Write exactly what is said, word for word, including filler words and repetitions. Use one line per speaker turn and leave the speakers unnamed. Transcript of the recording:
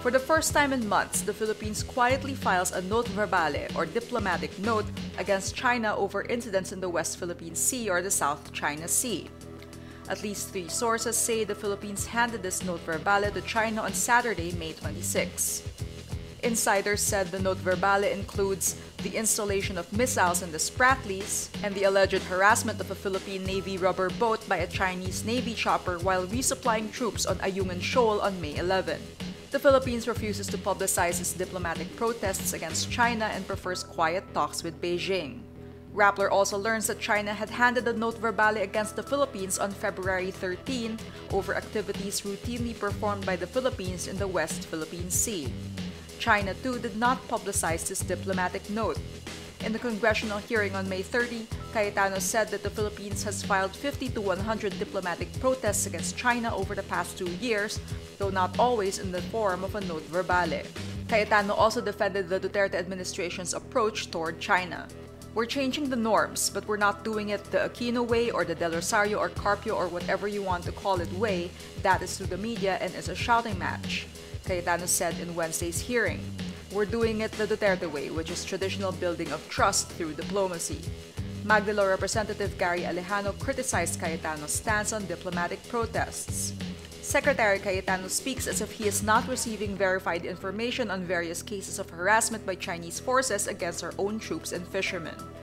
For the first time in months, the Philippines quietly files a note verbale or diplomatic note against China over incidents in the West Philippine Sea or the South China Sea. At least three sources say the Philippines handed this note verbale to China on Saturday, May twenty-sixth. Insiders said the note verbale includes the installation of missiles in the Spratlys and the alleged harassment of a Philippine Navy rubber boat by a Chinese Navy chopper while resupplying troops on Ayungin Shoal on May eleventh. The Philippines refuses to publicize its diplomatic protests against China and prefers quiet talks with Beijing. Rappler also learns that China had handed a note verbale against the Philippines on February thirteenth over activities routinely performed by the Philippines in the West Philippine Sea. China, too, did not publicize this diplomatic note. In the congressional hearing on May thirtieth, Cayetano said that the Philippines has filed fifty to one hundred diplomatic protests against China over the past two years, though not always in the form of a note verbale. Cayetano also defended the Duterte administration's approach toward China. We're changing the norms, but we're not doing it the Aquino way or the Del Rosario or Carpio or whatever you want to call it way. That is through the media and is a shouting match, Cayetano said in Wednesday's hearing. We're doing it the Duterte way, which is traditional building of trust through diplomacy. Magdalo Representative Gary Alejano criticized Cayetano's stance on diplomatic protests. Secretary Cayetano speaks as if he is not receiving verified information on various cases of harassment by Chinese forces against our own troops and fishermen.